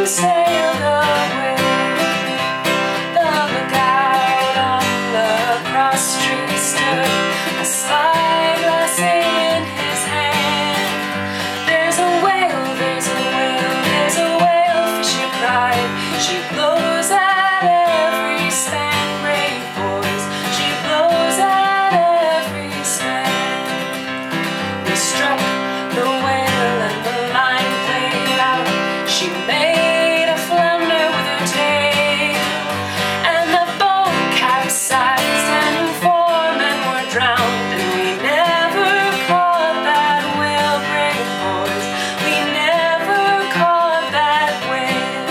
sailed away. The lookout on the cross street stood, a spyglass in his hand. There's a whale, there's a whale, there's a whale, Fisher cried. She blows at every span, brave boys, she blows at every span. We struck the whale and the line played out. She made a flounder with her tail, and the boat capsized and 4 men were drowned. And we never caught that whale, brave boys, we never caught that whale.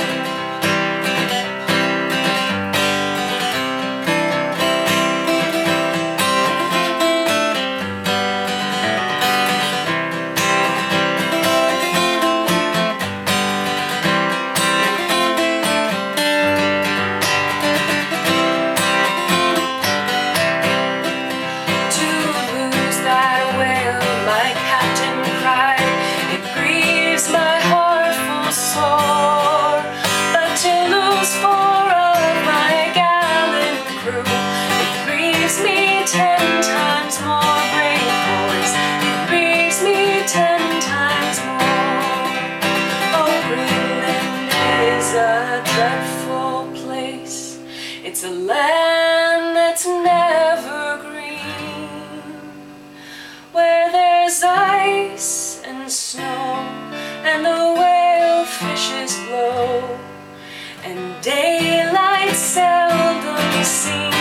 To lose that whale, my captain cried, it grieves my heart full sore. But to lose 4 of my gallant crew, it grieves me 10 times more, brave boys, it grieves me 10 times more. Oh, Greenland is a dreadful place, it's a land that's never green, where there's ice and snow, and the whale fishes blow, and daylight seldom seen.